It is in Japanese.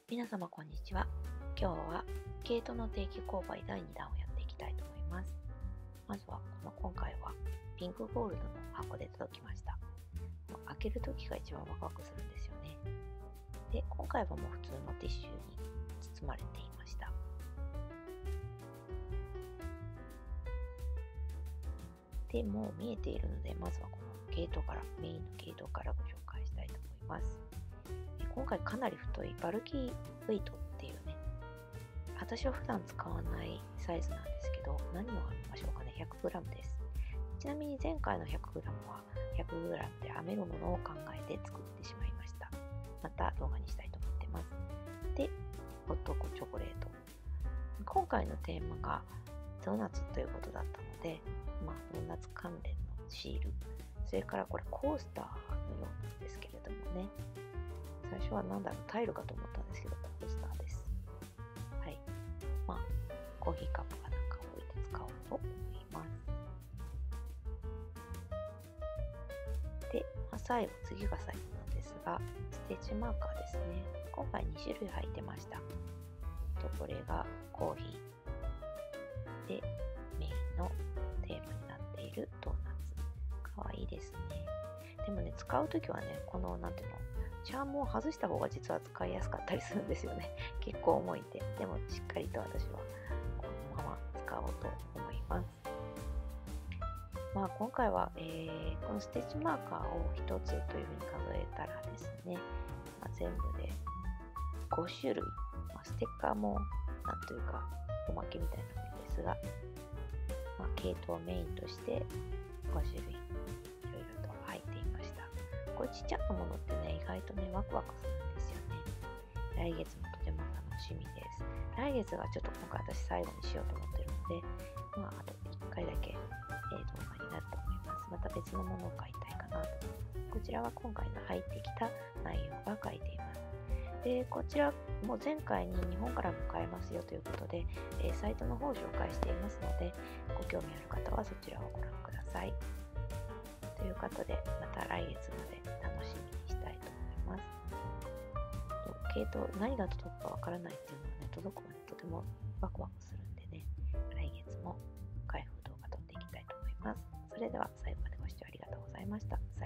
皆様こんにちは。今日は毛糸の定期購買第2弾をやっていきたいと思います。まずは今回はピンクゴールドの箱で届きました。開ける時が一番ワクワクするんですよね。で、今回はもう普通のティッシュに包まれていました。で、もう見えているので、まずはこの毛糸から、メインの毛糸からご紹介したいと思います。今回かなり太いバルキーウェイトっていうね、私は普段使わないサイズなんですけど、何を編みましょうかね。 100g です。ちなみに前回の 100g は 100g で編めるものを考えて作ってしまいました。また動画にしたいと思ってます。で、ホットチョコレート。今回のテーマがドーナツということだったので、ドーナツ関連のシール、それからこれコースターのようなんですけれどもね、最初はタイルかと思ったんですけど、コースターです。はい。コーヒーカップかなんかを置いて使おうと思います。で、次が最後なんですが、ステッチマーカーですね。今回2種類入ってました。これがコーヒーで、メインのテーマになっているドーナツ。かわいいですね。でもね、使うときはね、チャームを外した方が実は使いやすかったりするんですよね。結構重いんで。でもしっかりと私はこのまま使おうと思います。今回は、このステッチマーカーを1つというふうに数えたらですね、全部で5種類、ステッカーもおまけみたいなのですが、毛糸をメインとして5種類いろいろと入っていました。これちっちゃなものってね、意外とね、ワクワクするんですよね。来月もとても楽しみです。来月がちょっと今回私最後にしようと思ってるので、あと1回だけ、動画になると思います。また別のものを買いたいかなと。こちらは今回の入ってきた内容が書いています。で、こちらも前回に日本からも買えますよということで、サイトの方を紹介していますので、ご興味ある方はそちらをご覧ください。ということで、また来月まで楽しみにしたいと思います。毛糸、何が届くかわからないっていうのはね、届くまでとてもワクワクするんでね、来月も開封動画撮っていきたいと思います。それでは最後までご視聴ありがとうございました。